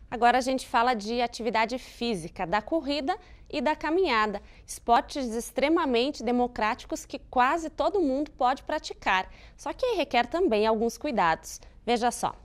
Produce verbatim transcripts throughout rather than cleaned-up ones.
Agora a gente fala de atividade física, da corrida e da caminhada, esportes extremamente democráticos que quase todo mundo pode praticar, só que requer também alguns cuidados. Veja só.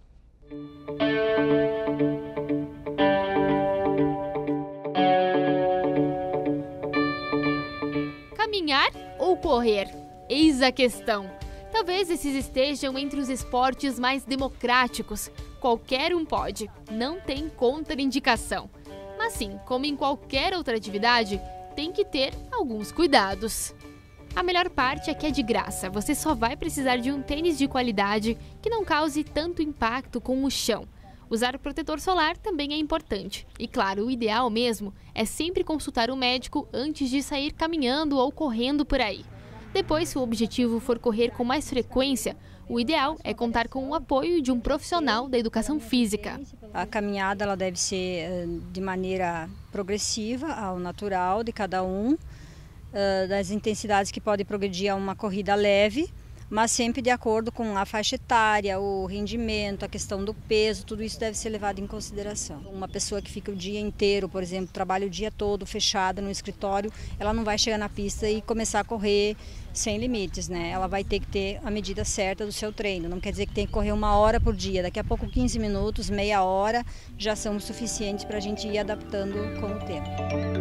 Caminhar ou correr? Eis a questão. Talvez esses estejam entre os esportes mais democráticos. Qualquer um pode, não tem contraindicação. Mas sim, como em qualquer outra atividade, tem que ter alguns cuidados. A melhor parte é que é de graça, você só vai precisar de um tênis de qualidade que não cause tanto impacto com o chão. Usar protetor solar também é importante. E claro, o ideal mesmo é sempre consultar o médico antes de sair caminhando ou correndo por aí. Depois, se o objetivo for correr com mais frequência, o ideal é contar com o apoio de um profissional da educação física. A caminhada ela deve ser de maneira progressiva, ao natural de cada um, das intensidades que pode progredir a uma corrida leve, mas sempre de acordo com a faixa etária, o rendimento, a questão do peso, tudo isso deve ser levado em consideração. Uma pessoa que fica o dia inteiro, por exemplo, trabalha o dia todo fechada no escritório, ela não vai chegar na pista e começar a correr sem limites, né? Ela vai ter que ter a medida certa do seu treino, não quer dizer que tem que correr uma hora por dia, daqui a pouco quinze minutos, meia hora já são suficientes para a gente ir adaptando com o tempo.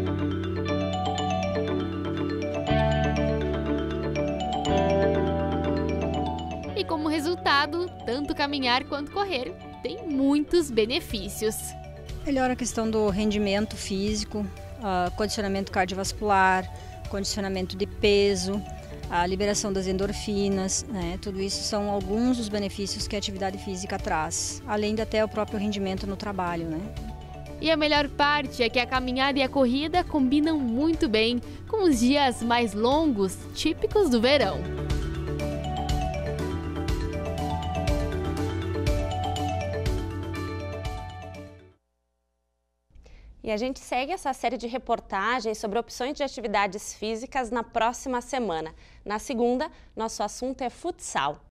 E como resultado, tanto caminhar quanto correr tem muitos benefícios. Melhora a questão do rendimento físico, uh, condicionamento cardiovascular, condicionamento de peso, a liberação das endorfinas, né? Tudo isso são alguns dos benefícios que a atividade física traz, além de até o próprio rendimento no trabalho, né? E a melhor parte é que a caminhada e a corrida combinam muito bem com os dias mais longos, típicos do verão. E a gente segue essa série de reportagens sobre opções de atividades físicas na próxima semana. Na segunda, nosso assunto é futsal.